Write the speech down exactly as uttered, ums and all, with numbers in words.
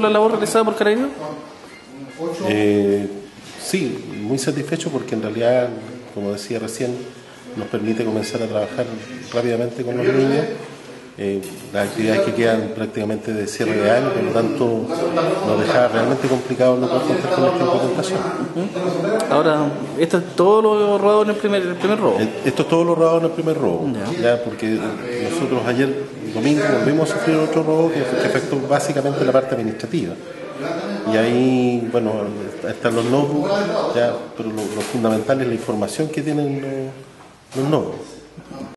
la labor realizada por Carabineros? Eh, sí, muy satisfecho porque en realidad, como decía recién, nos permite comenzar a trabajar rápidamente con los niños. Eh, las actividades que quedan prácticamente de cierre de año, por lo tanto nos deja realmente complicado no poder contar con esta implementación. Uh-huh. Ahora, esto es todo lo robado en el primer, el primer robo. Esto es todo lo robado en el primer robo, ya. Ya, porque nosotros ayer domingo volvimos a sufrir otro robo que, que afectó básicamente la parte administrativa. Y ahí, bueno, están los notebooks, ya, pero lo, lo fundamental es la información que tienen los, los notebooks.